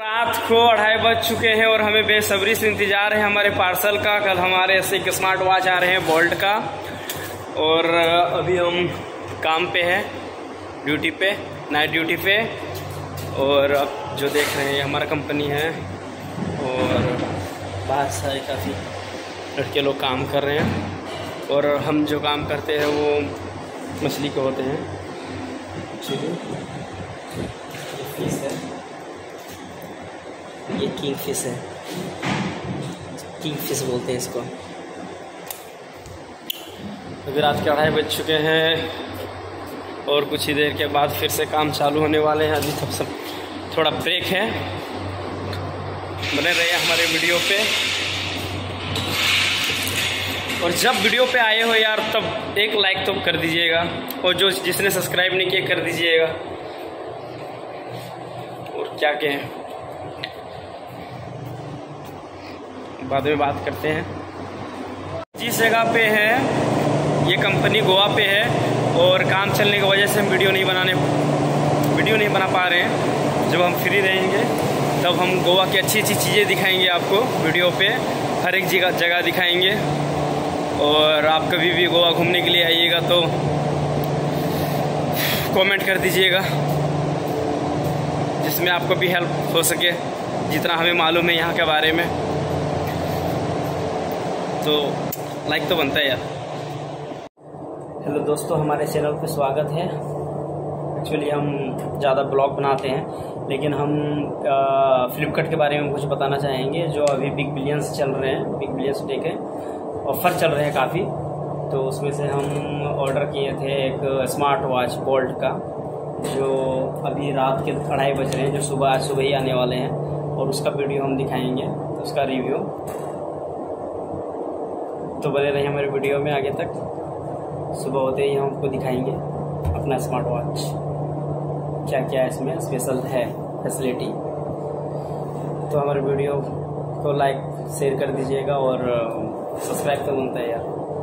रात को 2:30 बज चुके हैं और हमें बेसब्री से इंतजार है हमारे पार्सल का। कल हमारे ऐसे एक स्मार्ट वॉच आ रहे हैं बोल्ट का, और अभी हम काम पे हैं, ड्यूटी पे, नाइट ड्यूटी पे। और अब जो देख रहे हैं हमारा कंपनी है, और बहुत सारे काफ़ी लड़के लोग काम कर रहे हैं। और हम जो काम करते हैं वो मछली के होते हैं। एक्चुअली फिश है, ये किंग फिश है, किंग फिश बोलते हैं इसको। अभी रात के 2:30 बज चुके हैं और कुछ ही देर के बाद फिर से काम चालू होने वाले हैं। अभी तब सब थोड़ा ब्रेक है। बने रहिए हमारे वीडियो पे, और जब वीडियो पे आए हो यार तब एक लाइक तो कर दीजिएगा, और जो जिसने सब्सक्राइब नहीं किया कर दीजिएगा। और क्या कहें, बाद में बात करते हैं। जिस जगह पे है ये कंपनी गोवा पे है, और काम चलने की वजह से हम वीडियो नहीं बना पा रहे हैं। जब हम फ्री रहेंगे तब हम गोवा की अच्छी अच्छी चीज़ें दिखाएंगे आपको वीडियो पे, हर एक जगह दिखाएंगे। और आप कभी भी गोवा घूमने के लिए आइएगा तो कमेंट कर दीजिएगा, जिसमें आपको भी हेल्प हो सके, जितना हमें मालूम है यहाँ के बारे में। तो लाइक तो बनता है यार। हेलो दोस्तों, हमारे चैनल पे स्वागत है। एक्चुअली हम ज़्यादा ब्लॉग बनाते हैं, लेकिन हम फ्लिपकार्ट के बारे में कुछ बताना चाहेंगे। जो अभी बिग बिलियंस चल रहे हैं, बिग बिलियंस डे के ऑफ़र चल रहे हैं काफ़ी, तो उसमें से हम ऑर्डर किए थे एक स्मार्ट वॉच बोल्ट का, जो अभी रात के 2:30 बज रहे हैं, जो आज सुबह ही आने वाले हैं। और उसका वीडियो हम दिखाएंगे, उसका रिव्यू। तो बने रहिए हमारे वीडियो में आगे तक। सुबह होते ही हम आपको दिखाएंगे अपना स्मार्ट वॉच, क्या क्या इसमें स्पेशल है फैसिलिटी। तो हमारे वीडियो को लाइक शेयर कर दीजिएगा, और सब्सक्राइब तो बनता है यार।